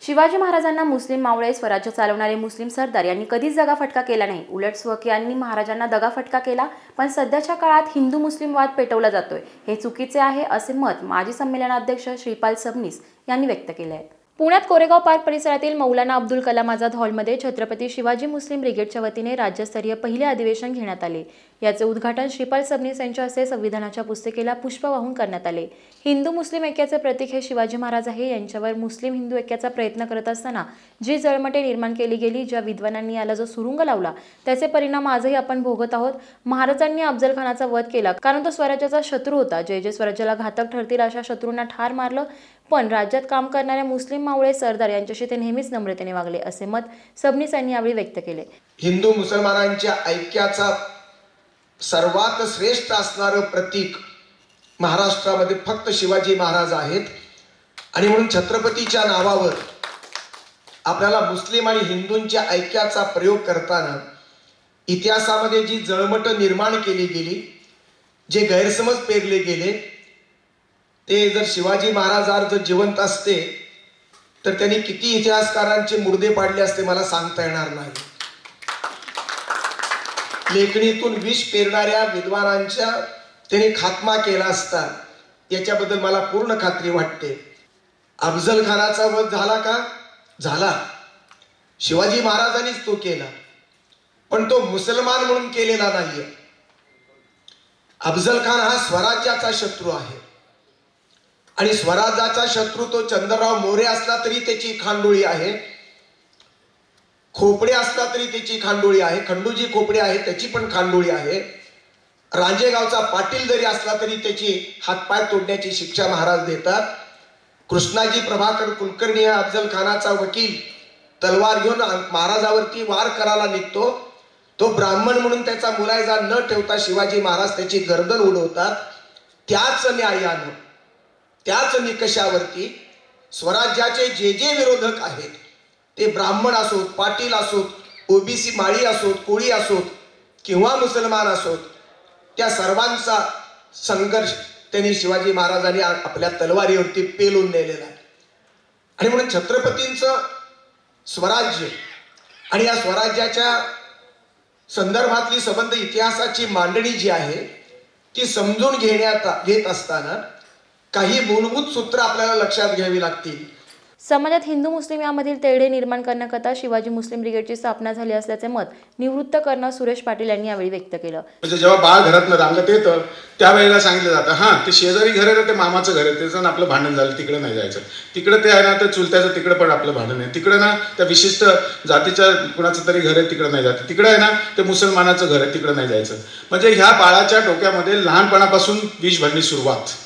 शिवाजी महाराजांना मुस्लिम मावळे स्वराज्य चालवणारे मुस्लिम सरदार यांनी कधीच दगाफटका केला नाही। उलट स्वकीयांनी महाराजांना दगाफटका केला। पण सध्याच्या काळात हिंदू मुस्लिम वाद पेटवला जातोय, हे चुकीचे आहे असे मत माजी संमेलनाध्यक्ष श्रीपाल सबनीस यांनी व्यक्त केले आहे। पुण्यात कोरेगाव पार्क परिसरातील मौलाना अब्दुल कलाम आझाद हॉलमध्ये छत्रपती शिवाजी मुस्लिम ब्रिगेडच्या वतीने राज्यस्तरीय पहिले अधिवेशन घेण्यात आले। याचे उद्घाटन श्रीपाल सबनीस यांच्या हस्ते संविधानाच्या पुस्तिकेला पुष्प वाहून करण्यात आले। हिंदू मुस्लिम ऐक्याचे प्रतीक हे शिवाजी महाराज आहे। यांच्यावर मुस्लिम हिंदू ऐक्याचा प्रयत्न करत असताना जी जळमटे निर्माण केली गेली, ज्या विद्वानांनी याला जो सुरुंग लावला, त्याचे परिणाम आजही आपण भोगत आहोत। महाराजांनी अफजल खानाचा वध केला कारण तो स्वराज्याचा शत्रू होता। जे स्वराज्याला घातक ठरतील अशा शत्रूंना ठार मारलं। पण राज्यात काम करणाऱ्या मुस्लिम मावळे सरदार यांच्याशी ते नेहमीच नम्रतेने वागले असे मत सबनीस यांनी यावेळी व्यक्त केले। हिंदू मुसलमानांच्या ऐक्याचा सर्वात श्रेष्ठ असणारं प्रतीक महाराष्ट्रामध्ये फक्त शिवाजी महाराज आहेत आणि म्हणून छत्रपतीच्या नावावर आपल्याला मुस्लिम आणि हिंदूंच्या ऐक्याचा प्रयोग करताना इतिहासामध्ये जी जळमट निर्माण केली गेली, जे गैरसमज पेरले गेले, ते जर शिवाजी महाराज जर जिवंत असते तर त्यांनी किती इतिहासकारांचे मुर्दे पाडले असते मला सांगता येणार नाही। लेखणीतून विष पेरणाऱ्या विद्वानांचा त्यांनी खात्मा केला असता याच्याबद्दल मला पूर्ण खात्री वाटते। अफजल खानाचा वध झाला का? झाला। शिवाजी महाराजांनीच तो केला, पण तो मुसलमान म्हणून केलेला नाहीये। अफजल खान हा स्वराज्याचा शत्रू आहे आणि स्वराज्याचा शत्रू तो चंद्रराव मोरे असला तरी त्याची खांडोळी आहे, खोपडे असला तरी त्याची खांडोळी आहे, खंडूजी खोपडे आहे त्याची पण खांडोळी आहे, रांजेगावचा पाटील जरी असला तरी त्याची हातपाय तोडण्याची शिक्षा महाराज देतात। कृष्णाजी प्रभाकर कुलकर्णी हा अफजल खानाचा वकील तलवार घेऊन महाराजावरती वार करायला निघतो। तो ब्राह्मण म्हणून त्याचा मुलायजा न ठेवता शिवाजी महाराज त्याची गर्दन उडवतात। त्याच न्यायानं, त्याच निकषावरती स्वराज्याचे जे जे विरोधक आहेत, ते ब्राह्मण असोत, पाटील असोत, ओबीसी माळी असोत, कोळी असोत किंवा मुसलमान असोत, त्या सर्वांचा संघर्ष त्यांनी शिवाजी महाराजांनी आपल्या तलवारीवरती पेलून नेलेला आहे। आणि म्हणून छत्रपतींचं स्वराज्य आणि या स्वराज्याच्या संदर्भातली संबंध इतिहासाची मांडणी जी आहे ती समजून घेत असताना काही मूलभूत सूत्र आपल्याला लक्षात घ्यावी लागतील। समाजात हिंदू मुस्लिम यामधील तेढे निर्माण करण्याकरता शिवाजी मुस्लिम ब्रिगेडची स्थापना झाली असल्याचे मत निवृत्त कर्नल सुरेश पाटील यांनी यावेळी व्यक्त केलं। म्हणजे जेव्हा बाळ घरातनं रांगत येतं त्यावेळेला सांगितलं जातं, हां ते शेजारी घर आहे ना, ते मामाचं घर आहे, त्याचं आपलं भांडण झालं, तिकडे नाही जायचं, तिकडे ते आहे ना तर चुलत्याचं तिकडे पण आपलं भांडण आहे, तिकडे ना त्या विशिष्ट जातीच्या कुणाचं तरी घर आहे तिकडे नाही जायचं, तिकडे आहे ना ते मुसलमानाचं घर आहे तिकडे नाही जायचं। म्हणजे ह्या बाळाच्या डोक्यामध्ये लहानपणापासून विष भरणी सुरुवात।